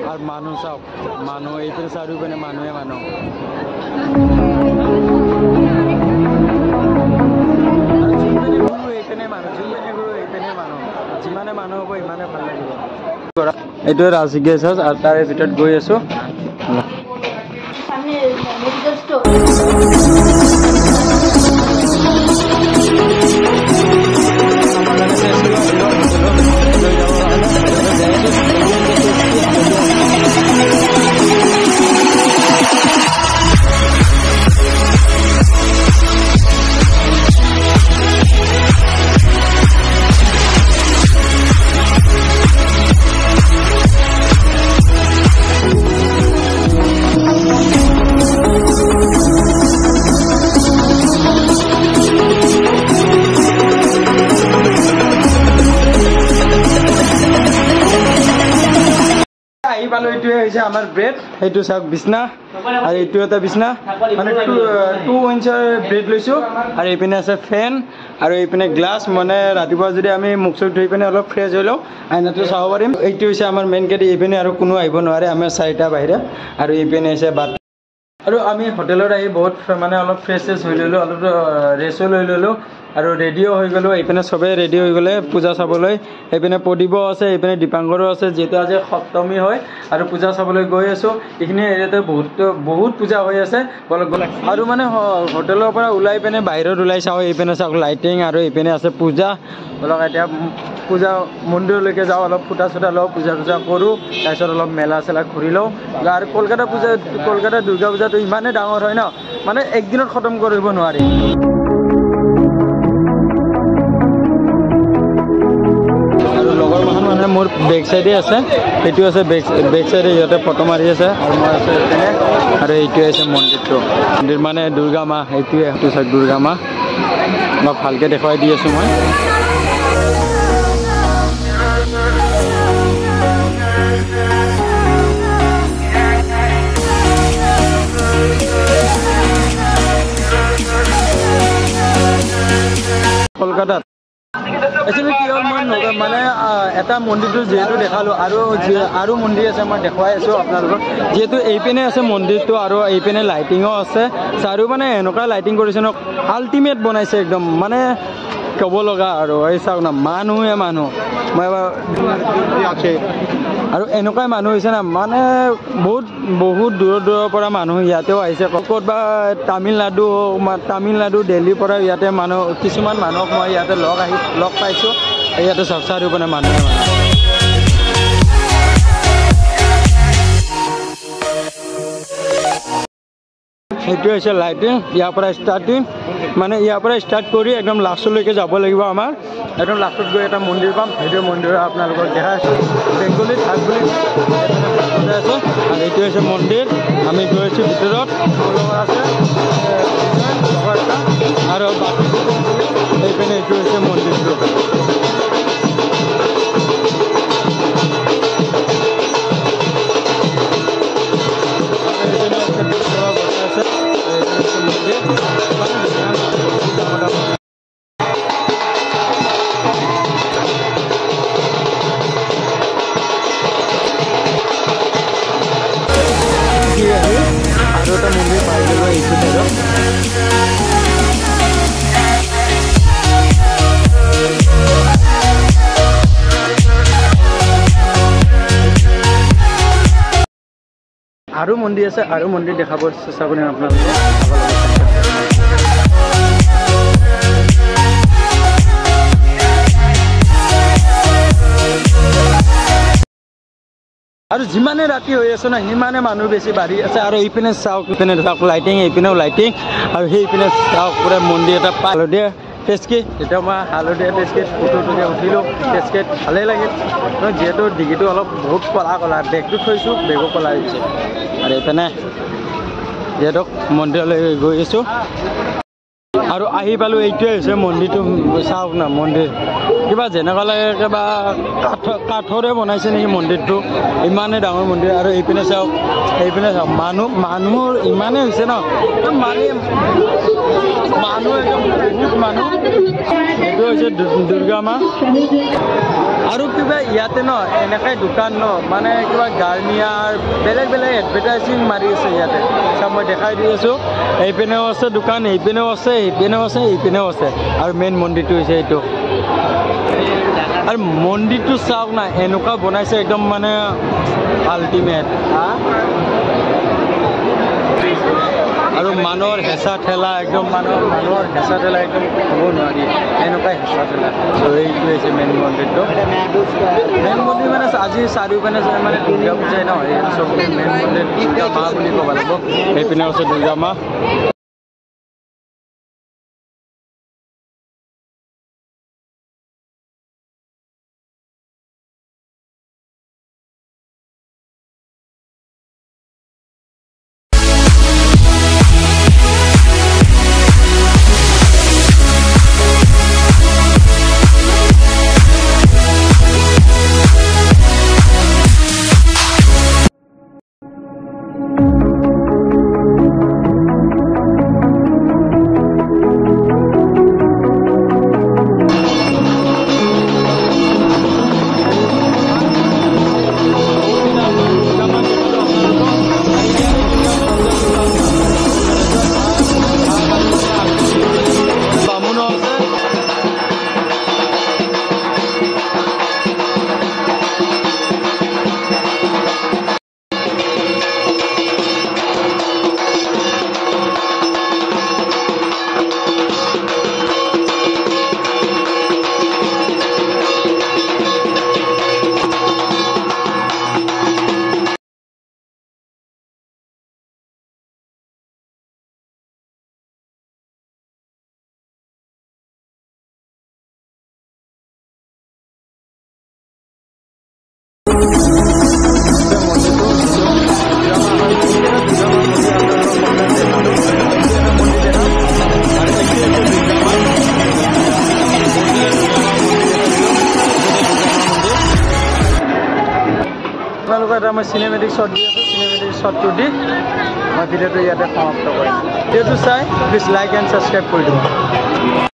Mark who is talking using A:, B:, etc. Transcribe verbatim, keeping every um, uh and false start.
A: আৰু মানুহ চাওক মানুহ এইপিনে চাৰিওপিনে মানুহে মানুহ এইপিনে মানুহ যোনপিনে গ'লো এইপিনে মানুহ যিমানে মানুহ হ'ব ইমানে ভাল লাগিব এইটোৱে ৰাজগিৰ গেষ্ট হাউচ আৰু তাৰে ভিতৰত গৈ আছো পালো এইটোৱে হৈছে আমাৰ ব্ৰেড সেইটো চাওক বিছনা আৰু এইটো এটা বিছনা মানে টু ইঞ্চৰ ব্ৰেড লৈছো আৰু এইপিনে আছে ফেন আৰু এইপিনে গ্লাছ মানে ৰাতিপুৱা যদি আমি মুখ চুখ ধুই পিনে অলপ ফ্ৰেছ হৈ লওঁ আইনাটো চাব পাৰিম এইটো হৈছে আমাৰ মেইন গেট এইপিনে আৰু কোনো আহিব নোৱাৰে আমাৰ চাৰিটা বাহিৰে আৰু এইপিনে হৈছে বাট আৰু আমি হোটেলত আহি বহুত মানে অলপ ফ্ৰেছ ফ্ৰেছ হৈ ল'লোঁ অলপ ৰেছো লৈ ল'লোঁ আৰু ৰেডিও হৈ গ'লোঁ এইপিনে চবেই ৰেডি হৈ গ'লে পূজা চাবলৈ এইপিনে প্ৰদীপো আছে এইপিনে দীপাংকৰো আছে যিহেতু আজি সপ্তমী হয় আৰু পূজা চাবলৈ গৈ আছোঁ এইখিনি এৰিয়াতে বহুত বহুত পূজা হৈ আছে বলক বলক আৰু মানে হোটেলৰ পৰা ওলাই পিনে বাহিৰত ওলাই চাওঁ এইপিনে চাওক লাইটিং আৰু এইপিনে আছে পূজা বলক এতিয়া পূজা মন্দিৰলৈকে যাওঁ অলপ ফুটা চুটা লওঁ পূজা পূজা কৰোঁ তাৰপিছত অলপ মেলা চেলা ঘূৰি লওঁ আৰু কলকাতা পূজা কলকাতা দুৰ্গা পূজাটো ইমানেই ডাঙৰ হয় ন মানে একদিনত খতম কৰিব নোৱাৰি আৰু লগৰ মানুহ মানে মোৰ বেক চাইডে আছে সেইটো আছে বেক বেক চাইডে সিহঁতে ফটো মাৰি আছে আৰু মই আছোঁ এইপিনে আৰু এইটোৱে আছে মন্দিৰটো মন্দিৰ মানে দুৰ্গা মা এইটোৱে সেইটো চাওক দুৰ্গা মা মই ভালকৈ দেখুৱাই দি আছোঁ মই কলকাতাত একচুৱেলি কি হ'ল মই মানে এটা মন্দিৰটো যিহেতু দেখালোঁ আৰু আৰু মন্দিৰ আছে মই দেখুৱাই আছোঁ আপোনালোকক যিহেতু এইপিনে আছে মন্দিৰটো আৰু এইপিনে লাইটিঙো আছে চাৰিও মানে এনেকুৱা লাইটিং কৰিছে ন আল্টিমেট বনাইছে একদম মানে ক'ব লগা আৰু এই চাওক না মানুহে মানুহ মই আছে আৰু এনেকুৱাই মানুহ হৈছে না মানে বহুত বহুত দূৰৰ দূৰৰ পৰা মানুহ ইয়াতেও আহিছে ক'ৰবাত তামিলনাডু তামিলনাডু দিল্লীৰ পৰা ইয়াতে মানুহ কিছুমান মানুহক মই ইয়াতে লগ আহি লগ পাইছোঁ ইয়াতে চাওক চাৰিওপিনে মানুহে মানুহ সেইটো হৈছে লাইটিং ইয়াৰ পৰা ষ্টাৰ্টিং মানে ইয়াৰ পৰা ষ্টাৰ্ট কৰি একদম লাষ্টলৈকে যাব লাগিব আমাৰ একদম লাষ্টত গৈ এটা মন্দিৰ পাম সেইটো মন্দিৰ আপোনালোকক দেখাই আছোঁ বেংগলী থাক বুলি আছে আৰু এইটো হৈছে মন্দিৰ আমি গৈ আছোঁ ভিতৰত আছে আৰু বাকী এইপিনে এইটো হৈছে মন্দিৰটো আৰু এটা মন্দিৰ পাই গ'লো এইটো ধৰক আৰু মন্দিৰ আছে আৰু মন্দিৰ দেখাব চেষ্টা কৰিম আপোনালোকে আৰু যিমানে ৰাতি হৈ আছে না সিমানে মানুহ বেছি বাঢ়ি আছে আৰু এইপিনে চাওক ইপিনে চাওক লাইটিং এইপিনেও লাইটিং আৰু সেইপিনে চাওক পুৰা মন্দিৰ এটা হালধীয়া পেচকেট তেতিয়া মই হালধীয়া পেচকেট ফটোটোকে উঠিলোঁ পেচকেট ভালেই লাগিল যিহেতু ডিগিটো অলপ বহুত কলা কলা বেগটো থৈছোঁ বেগো কলা হৈছে আৰু এইপিনে যিহেতু মন্দিৰলৈ গৈ আছোঁ আৰু আহি পালোঁ এইটোৱে হৈছে মন্দিৰটো চাওক না মন্দিৰ কিবা যেনেকুৱা লাগে কিবা কাঠ কাঠৰে বনাইছে নেকি মন্দিৰটো ইমানেই ডাঙৰ মন্দিৰ আৰু এইপিনে চাওক এইপিনে চাওক মানুহ মানুহৰ ইমানেই হৈছে ন মানে মানুহ একদম বহুত মানুহ এইটো হৈছে দুৰ্গা মা আৰু কিবা ইয়াতে ন এনেকৈ দোকান ন মানে কিবা গাৰ্নিয়াৰ বেলেগ বেলেগ এডভাৰটাইজিং মাৰি আছে ইয়াতে চব মই দেখাই দি আছোঁ এইপিনেও আছে দোকান এইপিনেও আছে এইপিনেও আছে এইপিনেও আছে আৰু মেইন মন্দিৰটো হৈছে এইটো আৰু মন্দিৰটো চাওক না এনেকুৱা বনাইছে একদম মানে আল্টিমেট আৰু মানুহৰ হেঁচা ঠেলা একদম মানুহৰ মানুহৰ হেঁচা ঠেলা একদম ক'ব নোৱাৰি এনেকুৱাই হেঁচা ঠেলা আৰু এইটো হৈছে মেইন মন্দিৰটো মেইন মন্দিৰ মানে আজি চাৰিওপিনে মানে দুৰ্গা পূজাই ন এই চব মেইন মন্দিৰ দুৰ্গা মা বুলি ক'ব লাগিব সেইপিনে আছে দুৰ্গা মা এটা মই চিনেমেটিক শ্বট দি আছোঁ চিনেমেটিক শ্বটটো দি মই ভিডিঅ'টো ইয়াতে সমাপ্ত কৰিম ভিডিঅ'টো চাই প্লিজ লাইক এণ্ড ছাবস্ক্ৰাইব কৰি দিব